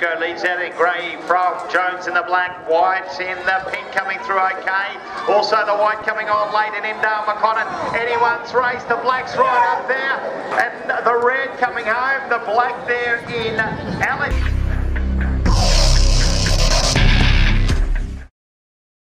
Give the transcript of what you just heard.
Rico leads out in grey from Jones in the black, white in the pink coming through okay. Also the white coming on late in Imdale McConnell. Anyone's race, the black's right up there. And the red coming home, the black there in Alex.